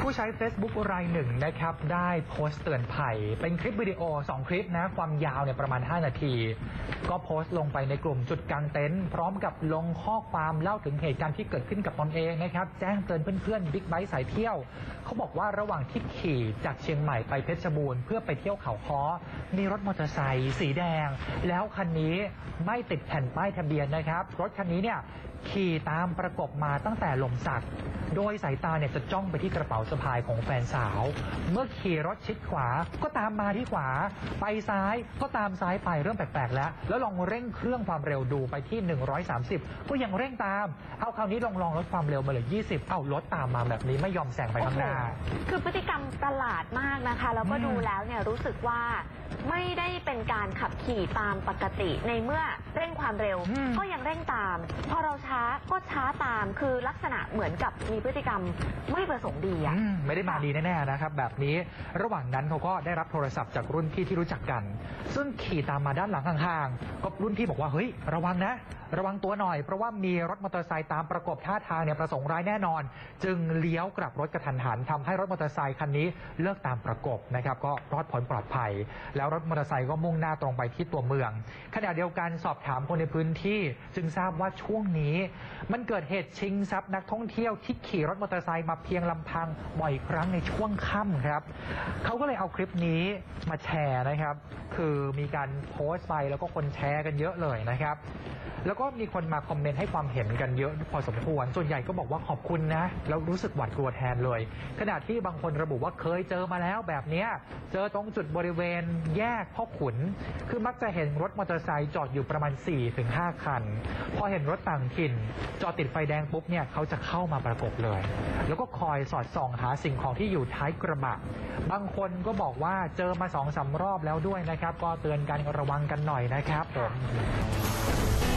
ผู้ใช้ Facebook รายหนึ่งนะครับได้โพสต์เตือนภัยเป็นคลิปวิดีโอ2คลิปนะความยาวเนี่ยประมาณ5นาทีก็โพสต์ลงไปในกลุ่มจุดกางเต็นท์พร้อมกับลงข้อความเล่าถึงเหตุการณ์ที่เกิดขึ้นกับตนเองนะครับแจ้งเตือนเพื่อนๆบิ๊กไบค์สายเที่ยวเขาบอกว่าระหว่างที่ขี่จากเชียงใหม่ไปเพชรบูรณ์เพื่อไปเที่ยวเขาค้อมีรถมอเตอร์ไซค์สีแดงแล้วคันนี้ไม่ติดแผ่นป้ายทะเบียนนะครับรถคันนี้เนี่ยขี่ตามประกบมาตั้งแต่ลมสักโดยสายตาเนี่ยจะจ้องไปที่กระเป๋าสะพายของแฟนสาวเมื่อขี่รถชิดขวาก็ตามมาที่ขวาไปซ้ายก็ตามซ้ายไปเริ่มแปลกๆแล้วลองเร่งเครื่องความเร็วดูไปที่130ก็ยังเร่งตามเอาคราวนี้ลองลดความเร็วมาเลย20เอารถตามมาแบบนี้ไม่ยอมแซงไปข้างหน้าคือพฤติกรรมประหลาดมากนะคะแล้วก็ดูแล้วเนี่ยรู้สึกว่าไม่ได้เป็นการขับขี่ตามปกติในเมื่อเร่งความเร็วก็ยังเร่งตามพอเราช้าก็ช้าตามคือลักษณะเหมือนกับมีพฤติกรรมไม่ประสงค์ดีอ่ะไม่ได้มาดีแน่ๆนะครับแบบนี้ระหว่างนั้นเขาก็ได้รับโทรศัพท์จากรุ่นพี่ที่รู้จักกันซึ่งขี่ตามมาด้านหลังห่างๆก็รุ่นพี่บอกว่าเฮ้ยระวังนะระวังตัวหน่อยเพราะว่ามีรถมอเตอร์ไซค์ตามประกบท่าทางเนี่ยประสงค์ร้ายแน่นอนจึงเลี้ยวกลับรถกระทันหันทำให้รถมอเตอร์ไซค์คันนี้เลิกตามประกบนะครับก็รอดพ้นปลอดภัยแล้วรถมอเตอร์ไซค์ก็มุ่งหน้าตรงไปที่ตัวเมืองขณะเดียวกันสอบถามคนในพื้นที่จึงทราบว่าช่วงนี้มันเกิดเหตุชิงทรัพย์นักท่องเที่ยวที่ขี่รถมอเตอร์ไซค์มาเพียงลำพังบ่อยครั้งในช่วงค่ำครับเขาก็เลยเอาคลิปนี้มาแชร์นะครับคือมีการโพสต์ไปแล้วก็คนแชร์กันเยอะเลยนะครับแล้วก็มีคนมาคอมเมนต์ให้ความเห็นกันเยอะพอสมควรส่วนใหญ่ก็บอกว่าขอบคุณนะแล้วรู้สึกหวาดกลัวแทนเลยขณะที่บางคนระบุว่าเคยเจอมาแล้วแบบนี้เจอตรงจุดบริเวณแยกพ่อขุนคือมักจะเห็นรถมอเตอร์ไซค์จอดอยู่ประมาณ 4-5 คันพอเห็นรถต่างถิ่นจอดติดไฟแดงปุ๊บเนี่ยเขาจะเข้ามาประกบเลยแล้วก็คอยสอดส่องหาสิ่งของที่อยู่ท้ายกระบะบางคนก็บอกว่าเจอมา 2-3 รอบแล้วด้วยนะครับก็เตือนกันระวังกันหน่อยนะครับผม